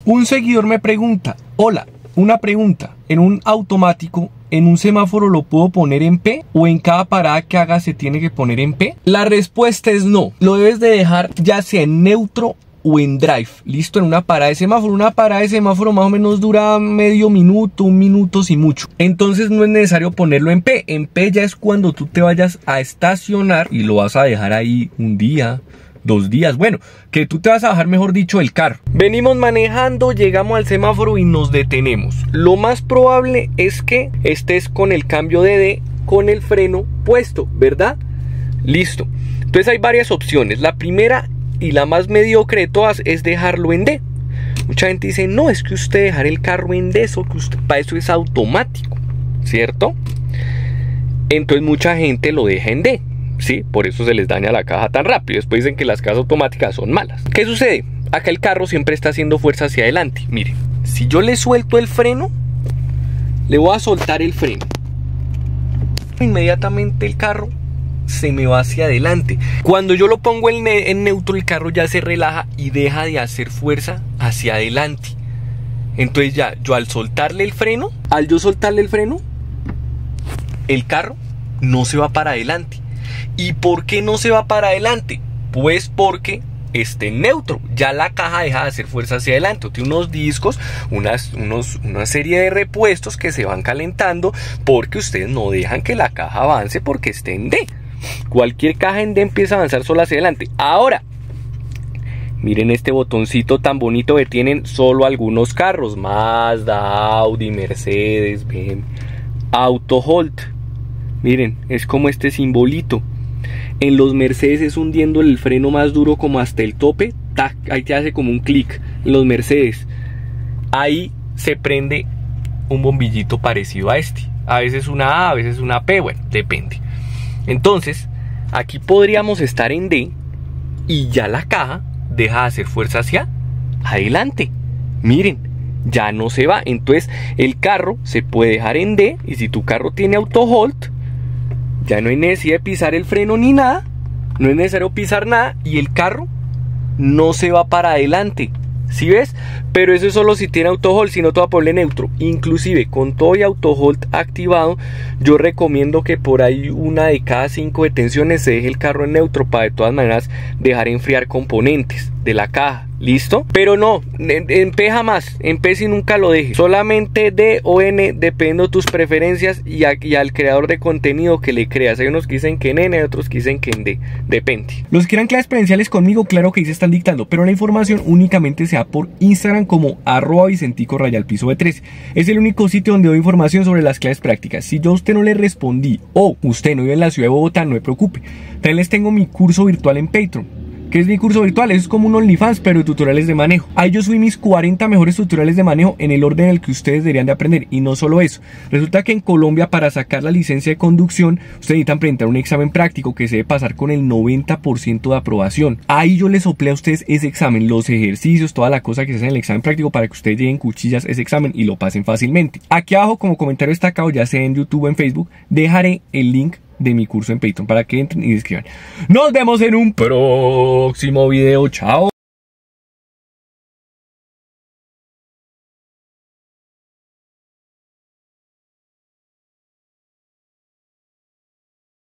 Un seguidor me pregunta, hola, una pregunta, ¿en un automático, en un semáforo lo puedo poner en P o en cada parada que haga se tiene que poner en P? La respuesta es no, lo debes de dejar ya sea en neutro o en drive, listo, en una parada de semáforo. Una parada de semáforo más o menos dura medio minuto, un minuto si mucho. Entonces no es necesario ponerlo en P. En P ya es cuando tú te vayas a estacionar y lo vas a dejar ahí un día, 2 días, bueno, que tú te vas a bajar, mejor dicho, el carro. Venimos manejando, llegamos al semáforo y nos detenemos. Lo más probable es que estés con el cambio de D, con el freno puesto, ¿verdad? Listo. Entonces hay varias opciones. La primera y la más mediocre de todas es dejarlo en D. Mucha gente dice, no, es que usted dejar el carro en D, eso que usted, para eso es automático, ¿cierto? Entonces mucha gente lo deja en D. Sí, por eso se les daña la caja tan rápido. Después dicen que las cajas automáticas son malas. ¿Qué sucede? Acá el carro siempre está haciendo fuerza hacia adelante. Miren, si yo le suelto el freno, le voy a soltar el freno, inmediatamente el carro se me va hacia adelante. Cuando yo lo pongo en neutro, el carro ya se relaja y deja de hacer fuerza hacia adelante. Entonces ya, yo al soltarle el freno, el carro no se va para adelante. ¿Y por qué no se va para adelante? Pues porque está en neutro. Ya la caja deja de hacer fuerza hacia adelante. Tiene unos discos, una serie de repuestos que se van calentando porque ustedes no dejan que la caja avance porque esté en D. Cualquier caja en D empieza a avanzar sola hacia adelante. Ahora, miren este botoncito tan bonito que tienen solo algunos carros. Mazda, Audi, Mercedes, BMW. Auto Hold. Miren, es como este simbolito. En los Mercedes es hundiendo el freno más duro como hasta el tope. ¡Tac! Ahí te hace como un clic. En los Mercedes, ahí se prende un bombillito parecido a este. A veces una A, a veces una P, bueno, depende. Entonces, aquí podríamos estar en D y ya la caja deja de hacer fuerza hacia adelante. Miren, ya no se va. Entonces, el carro se puede dejar en D y si tu carro tiene auto hold, ya no hay necesidad de pisar el freno ni nada. No es necesario pisar nada y el carro no se va para adelante. ¿Sí ves? Pero eso es solo si tiene auto hold, si no te va a ponerle neutro. Inclusive con todo y auto hold activado, yo recomiendo que por ahí 1 de cada 5 detenciones se deje el carro en neutro para de todas maneras dejar enfriar componentes de la caja. ¿Listo? Pero no, en P jamás, en P si nunca lo dejes. Solamente D o N, dependiendo de tus preferencias y al creador de contenido que le creas. Hay unos que dicen que en N, hay otros que dicen que en D, depende. Los que quieran clases presenciales conmigo, claro que ahí se están dictando, pero la información únicamente se da por Instagram como @vicentico_3. Es el único sitio donde doy información sobre las clases prácticas. Si yo a usted no le respondí o usted no vive en la ciudad de Bogotá, no se preocupe. También les tengo mi curso virtual en Patreon. ¿Qué es mi curso virtual? Eso es como un OnlyFans, pero de tutoriales de manejo. Ahí yo subí mis 40 mejores tutoriales de manejo en el orden en el que ustedes deberían de aprender. Y no solo eso. Resulta que en Colombia, para sacar la licencia de conducción, ustedes necesitan presentar un examen práctico que se debe pasar con el 90% de aprobación. Ahí yo les soplé a ustedes ese examen, los ejercicios, toda la cosa que se hace en el examen práctico para que ustedes lleguen cuchillas ese examen y lo pasen fácilmente. Aquí abajo, como comentario destacado, ya sea en YouTube o en Facebook, dejaré el link de mi curso en Patreon para que entren y escriban. Nos vemos en un próximo video. Chao.